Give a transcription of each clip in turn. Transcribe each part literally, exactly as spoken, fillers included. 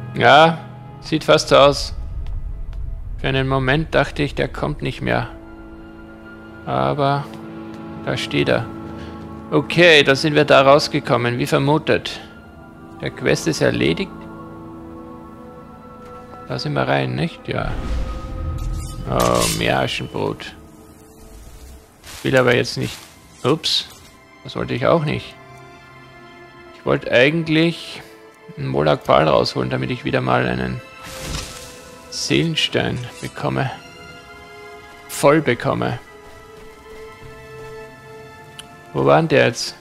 Ja, sieht fast so aus. Für einen Moment dachte ich, der kommt nicht mehr. Aber da steht er. Okay, da sind wir da rausgekommen, wie vermutet. Der Quest ist erledigt. Da sind wir rein, nicht? Ja. Oh, mehr Aschenbrot. Will aber jetzt nicht. Ups, das wollte ich auch nicht. Ich wollte eigentlich einen Molag-Bal rausholen, damit ich wieder mal einen Seelenstein bekomme. Voll bekomme. Wo war denn der jetzt?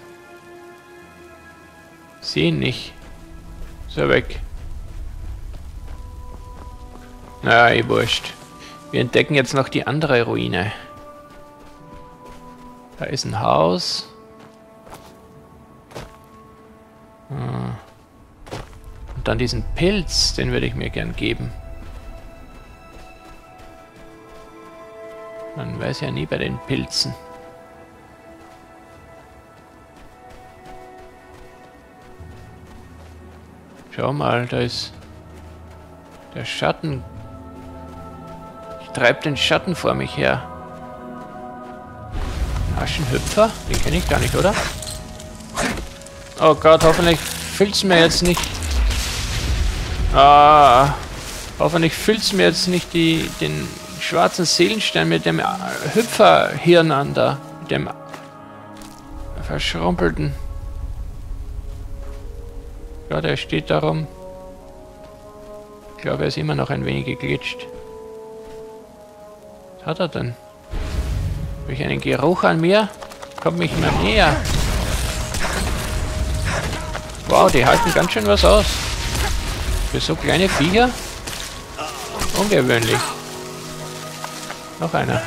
Sehe ihn nicht. Ist er weg. Na, eh wurscht. Wir entdecken jetzt noch die andere Ruine. Da ist ein Haus. Und dann diesen Pilz, den würde ich mir gern geben. Man weiß ja nie bei den Pilzen. Schau mal, da ist der Schatten. Ich treibe den Schatten vor mich her. Ein Aschenhüpfer? Den kenne ich gar nicht, oder? Oh Gott, hoffentlich füllt's mir jetzt nicht. Ah, hoffentlich füllt's mir jetzt nicht die, den schwarzen Seelenstein mit dem Hüpferhirn an da. Mit dem verschrumpelten. Ja, der steht darum. Ich glaube, er ist immer noch ein wenig geglitscht. Was hat er denn? Habe ich einen Geruch an mir? Kommt mich immer näher. Wow, die halten ganz schön was aus. Für so kleine Viecher? Ungewöhnlich. Noch einer.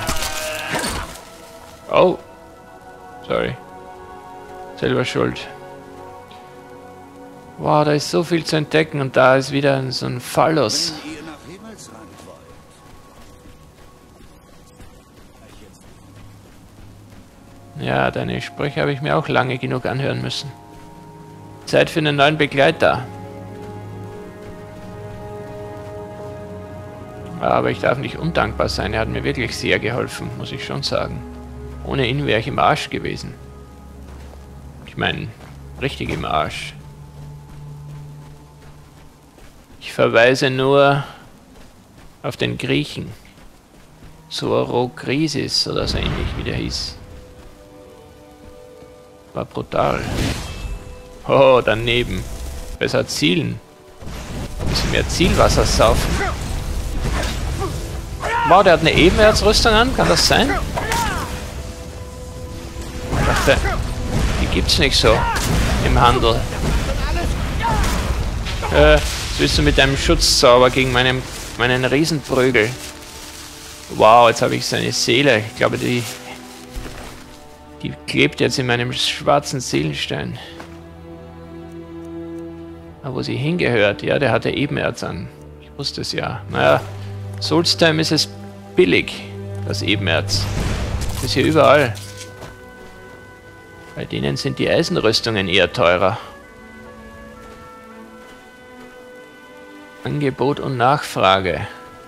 Oh. Sorry. Selber schuld. Wow, da ist so viel zu entdecken und da ist wieder so ein Phallus. Ja, deine Sprüche habe ich mir auch lange genug anhören müssen. Zeit für einen neuen Begleiter. Aber ich darf nicht undankbar sein, er hat mir wirklich sehr geholfen, muss ich schon sagen. Ohne ihn wäre ich im Arsch gewesen. Ich meine, richtig im Arsch. Ich verweise nur auf den Griechen. Sorokrisis oder so ähnlich, wie der hieß. War brutal. Oh, daneben. Besser zielen. Ein bisschen mehr Zielwasser saufen. Wow, der hat eine Ebenerzrüstung an, kann das sein? Ich dachte, die gibt's nicht so im Handel. Äh, was willst du mit deinem Schutzzauber gegen meinen, meinen Riesenprügel? Wow, jetzt habe ich seine Seele. Ich glaube, die, die klebt jetzt in meinem schwarzen Seelenstein. Aber wo sie hingehört, ja, der hatte Ebenerz an. Ich wusste es ja. Naja, Solstheim ist es billig, das Ebenerz. Das ist hier überall. Bei denen sind die Eisenrüstungen eher teurer. Angebot und Nachfrage.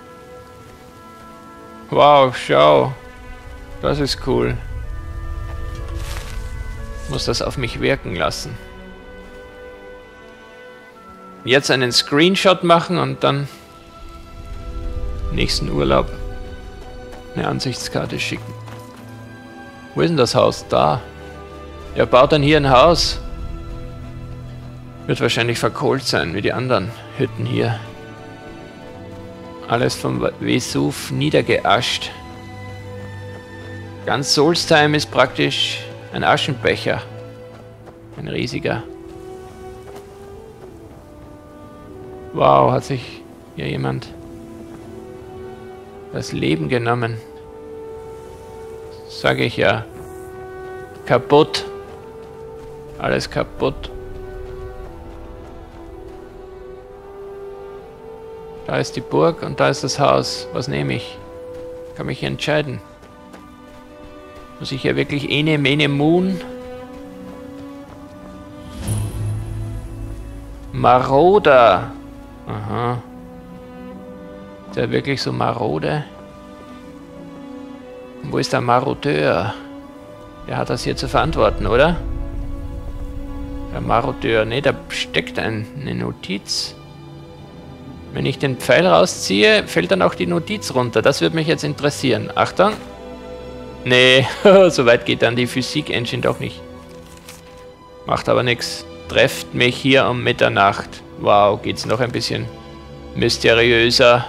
Wow, schau. Das ist cool. Ich muss das auf mich wirken lassen. Jetzt einen Screenshot machen und dann nächsten Urlaub eine Ansichtskarte schicken. Wo ist denn das Haus? Da. Er baut dann hier ein Haus. Wird wahrscheinlich verkohlt sein, wie die anderen Hütten hier. Alles vom Vesuv niedergeascht. Ganz Solstheim ist praktisch ein Aschenbecher. Ein riesiger. Wow, hat sich hier jemand das Leben genommen. Sage ich ja. Kaputt. Alles kaputt. Da ist die Burg und da ist das Haus. Was nehme ich? Kann mich entscheiden. Muss ich ja wirklich ene mene moon? Maroder. Aha. Ist der wirklich so marode? Wo ist der Marodeur? Der hat das hier zu verantworten, oder? Der Marodeur. Ne, da steckt ein, eine Notiz. Wenn ich den Pfeil rausziehe, fällt dann auch die Notiz runter. Das würde mich jetzt interessieren. Achtung. Nee, so weit geht dann die Physik-Engine doch nicht. Macht aber nichts. Trefft mich hier um Mitternacht. Wow, geht's noch ein bisschen mysteriöser.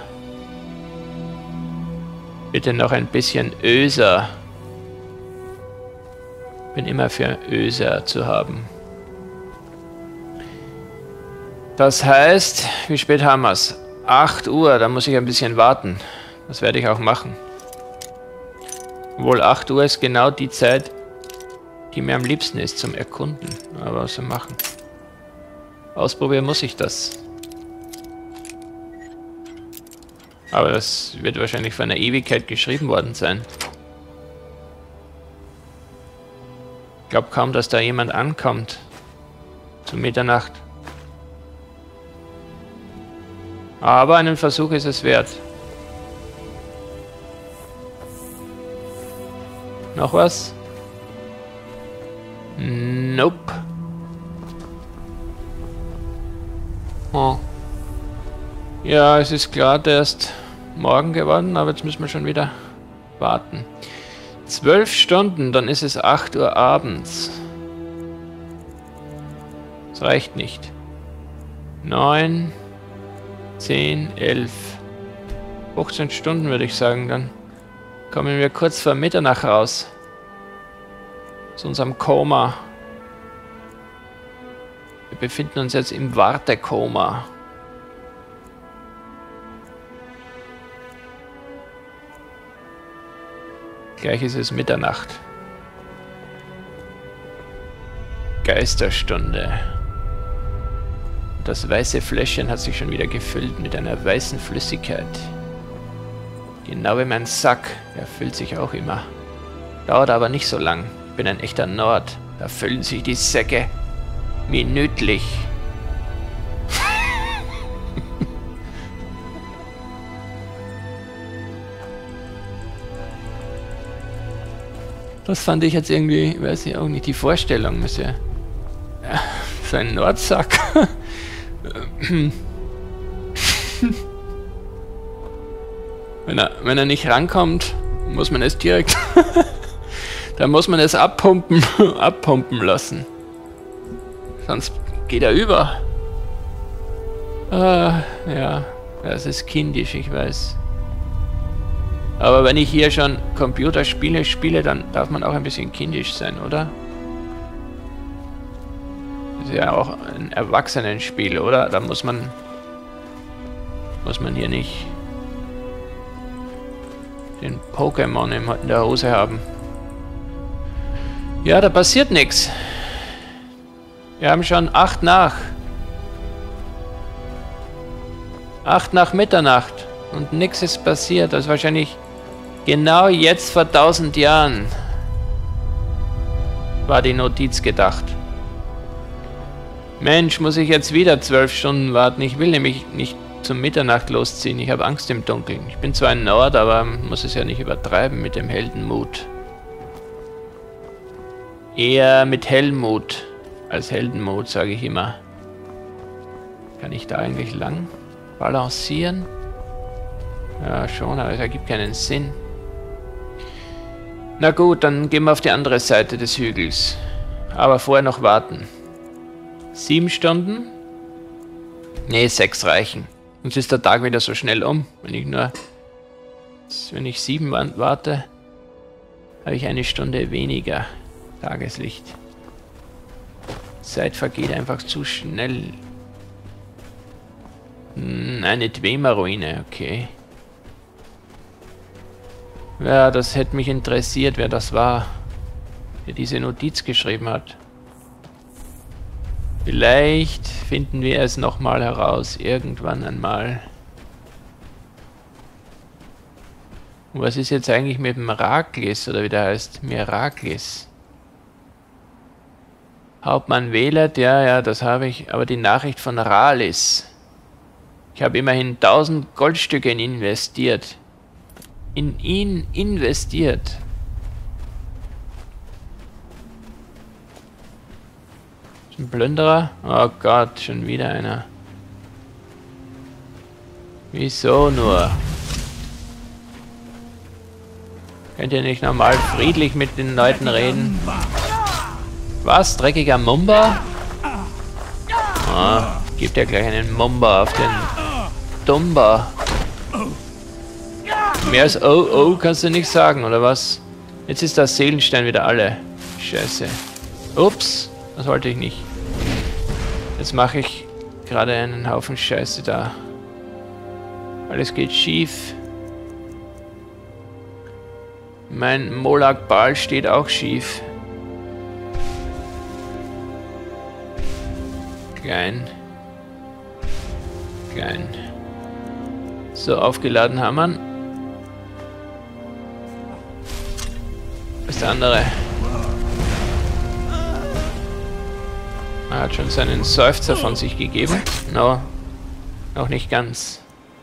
Bitte noch ein bisschen öser. Bin immer für öser zu haben. Das heißt, wie spät haben wir es? acht Uhr, da muss ich ein bisschen warten. Das werde ich auch machen. Wohl acht Uhr ist genau die Zeit, die mir am liebsten ist zum Erkunden. Aber was wir machen. Ausprobieren muss ich das. Aber das wird wahrscheinlich vor einer Ewigkeit geschrieben worden sein. Ich glaube kaum, dass da jemand ankommt. Zu Mitternacht. Aber einen Versuch ist es wert. Noch was? Nope. Oh. Ja, es ist klar, der ist morgen geworden, aber jetzt müssen wir schon wieder warten. Zwölf Stunden, dann ist es acht Uhr abends. Das reicht nicht. Neun, zehn, elf, fünfzehn Stunden würde ich sagen, dann kommen wir kurz vor Mitternacht raus. Zu unserem Koma. Wir befinden uns jetzt im Wartekoma. Gleich ist es Mitternacht. Geisterstunde. Das weiße Fläschchen hat sich schon wieder gefüllt mit einer weißen Flüssigkeit. Genau wie mein Sack. Der füllt sich auch immer. Dauert aber nicht so lang. Ich bin ein echter Nord. Da füllen sich die Säcke minütlich. Das fand ich jetzt irgendwie, weiß ich auch nicht, die Vorstellung ist ja, ja so ein Nordsack. wenn, er, wenn er nicht rankommt, muss man es direkt, dann muss man es abpumpen, abpumpen lassen. Sonst geht er über. Ah, ja, das ist kindisch, ich weiß. Aber wenn ich hier schon Computerspiele spiele, dann darf man auch ein bisschen kindisch sein, oder? Das ist ja auch ein Erwachsenenspiel, oder? Da muss man... Muss man hier nicht... den Pokémon in der Hose haben. Ja, da passiert nichts. Wir haben schon acht nach. Acht nach Mitternacht. Und nichts ist passiert. Das ist wahrscheinlich... Genau jetzt vor tausend Jahren war die Notiz gedacht. Mensch, muss ich jetzt wieder zwölf Stunden warten? Ich will nämlich nicht zum Mitternacht losziehen. Ich habe Angst im Dunkeln. Ich bin zwar ein Nord, aber muss es ja nicht übertreiben mit dem Heldenmut. Eher mit Heldenmut als Heldenmut, sage ich immer. Kann ich da eigentlich lang balancieren? Ja, schon, aber es ergibt keinen Sinn. Na gut, dann gehen wir auf die andere Seite des Hügels. Aber vorher noch warten. Sieben Stunden? Ne, sechs reichen. Sonst ist der Tag wieder so schnell um. Wenn ich nur... Wenn ich sieben warte, habe ich eine Stunde weniger Tageslicht. Zeit vergeht einfach zu schnell. Hm, eine Dwemer-Ruine, okay. Ja, das hätte mich interessiert, wer das war, der diese Notiz geschrieben hat. Vielleicht finden wir es nochmal heraus, irgendwann einmal. Und was ist jetzt eigentlich mit dem Raklis, oder wie der heißt? Miraklis. Hauptmann Wählert, ja, ja, das habe ich, aber die Nachricht von Ralis. Ich habe immerhin tausend Goldstücke in ihn investiert. In ihn investiert. Ist ein Plünderer? Oh Gott, schon wieder einer. Wieso nur? Könnt ihr nicht normal friedlich mit den Leuten reden? Was? Dreckiger Mumba? Ah, gibt ja gleich einen Mumba auf den Dumba. Mehr als Oh Oh kannst du nicht sagen, oder was? Jetzt ist der Seelenstein wieder alle. Scheiße. Ups, das wollte ich nicht. Jetzt mache ich gerade einen Haufen Scheiße da. Alles geht schief. Mein Molag Bal steht auch schief. Klein. Klein. So, aufgeladen haben wir. Was ist der andere? Er hat schon seinen Seufzer von sich gegeben. No, noch nicht ganz.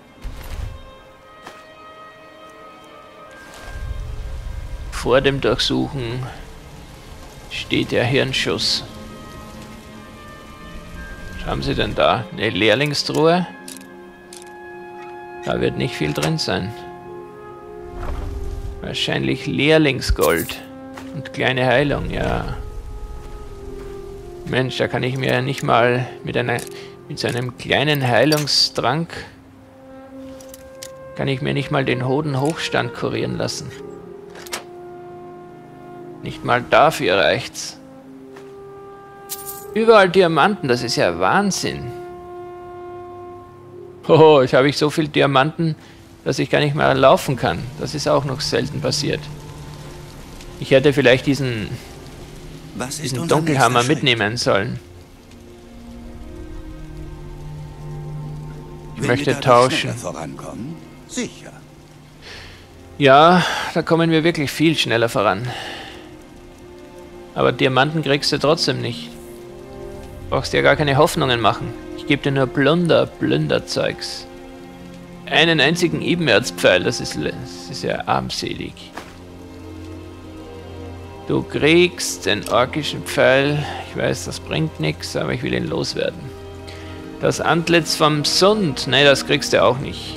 Vor dem Durchsuchen steht der Hirnschuss. Was haben Sie denn da? Eine Lehrlingstruhe? Da wird nicht viel drin sein. Wahrscheinlich Lehrlingsgold und kleine Heilung, ja. Mensch, da kann ich mir nicht mal mit einer mit so einem kleinen Heilungstrank kann ich mir nicht mal den Hodenhochstand kurieren lassen. Nicht mal dafür reicht's. Überall Diamanten, das ist ja Wahnsinn. Oh, jetzt habe ich so viel Diamanten, dass ich gar nicht mehr laufen kann. Das ist auch noch selten passiert. Ich hätte vielleicht diesen, diesen Dunkelhammer mitnehmen sollen. Ich Wenn möchte tauschen. Sicher. Ja, da kommen wir wirklich viel schneller voran. Aber Diamanten kriegst du trotzdem nicht. Brauchst dir gar keine Hoffnungen machen. Ich gebe dir nur Plunder, Plünderzeugs. Einen einzigen Ebenerzpfeil, das ist, das ist ja armselig. Du kriegst den orkischen Pfeil. Ich weiß, das bringt nichts, aber ich will ihn loswerden. Das Antlitz vom Sund. Ne, das kriegst du auch nicht.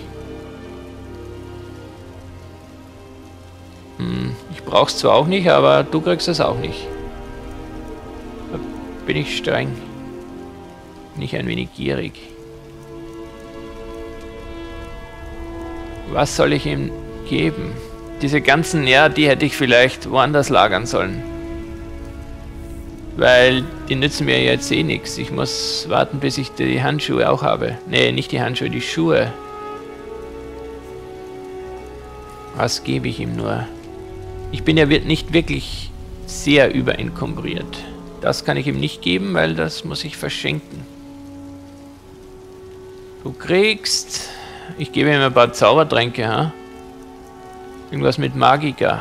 Hm, ich brauch's zwar auch nicht, aber du kriegst es auch nicht. Da bin ich streng. Bin ich ein wenig gierig. Was soll ich ihm geben? Diese ganzen, ja, die hätte ich vielleicht woanders lagern sollen. Weil die nützen mir jetzt eh nichts. Ich muss warten, bis ich die Handschuhe auch habe. Nee, nicht die Handschuhe, die Schuhe. Was gebe ich ihm nur? Ich bin ja nicht wirklich sehr überenkombriert. Das kann ich ihm nicht geben, weil das muss ich verschenken. Du kriegst... Ich gebe ihm ein paar Zaubertränke, ha? Irgendwas mit Magika.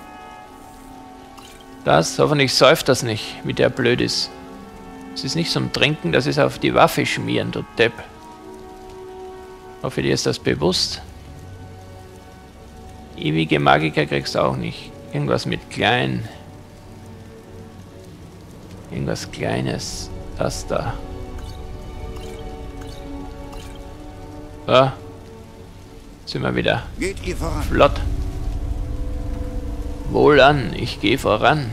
Das, hoffentlich säuft das nicht, wie der blöd ist. Es ist nicht zum Trinken, das ist auf die Waffe schmieren, du Depp. Hoffe, dir ist das bewusst. Ewige Magika kriegst du auch nicht. Irgendwas mit klein. Irgendwas Kleines. Das da. So. Sind wir wieder. Geht ihr voran? Flott. Wohlan, ich gehe voran.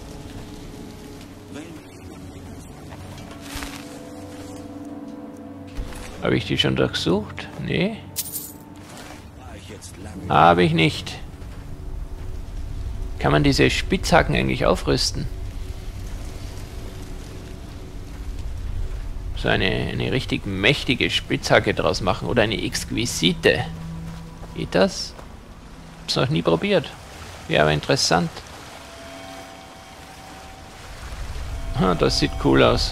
Habe ich die schon durchsucht? Nee. Habe ich nicht. Kann man diese Spitzhacken eigentlich aufrüsten? So eine, eine richtig mächtige Spitzhacke draus machen. Oder eine exquisite. Geht das? Hab's noch nie probiert. Wäre aber interessant. Ah, das sieht cool aus.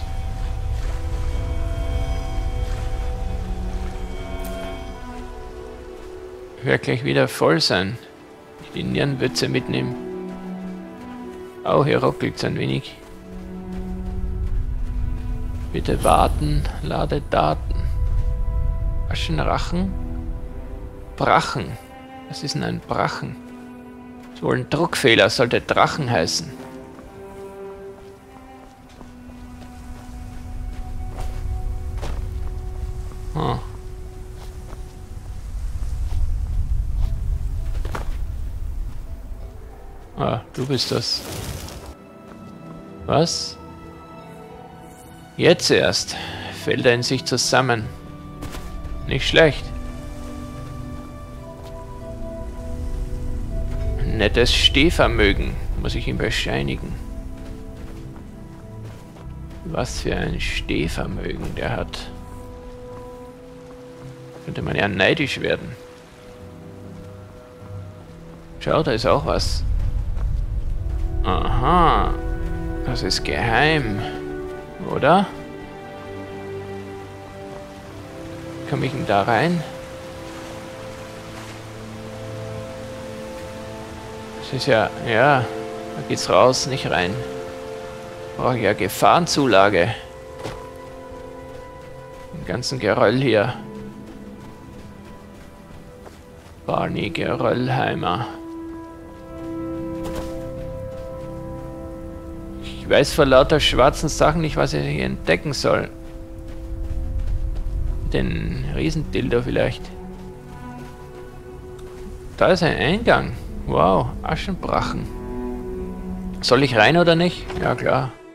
Ich werde gleich wieder voll sein. Ich die Nierenwürze mitnehmen. Oh, hier ruckelt es ein wenig. Bitte warten. Lade Daten. Aschenrachen? Brachen. Was ist denn ein Brachen? Das ist wohl ein Druckfehler, sollte Drachen heißen. Hm. Ah, du bist das. Was? Jetzt erst fällt er in sich zusammen. Nicht schlecht. Nettes Stehvermögen, muss ich ihm bescheinigen. Was für ein Stehvermögen der hat. Könnte man ja neidisch werden. Schau, da ist auch was. Aha. Das ist geheim. Oder? Komme ich denn da rein? Das ist ja... Ja, da geht's raus, nicht rein. Brauche ich ja Gefahrenzulage. Den ganzen Geröll hier. Barney Geröllheimer. Ich weiß vor lauter schwarzen Sachen nicht, was ich hier entdecken soll. Den Riesendildo vielleicht. Da ist ein Eingang. Wow, Aschenbrachen. Soll ich rein oder nicht? Ja, klar.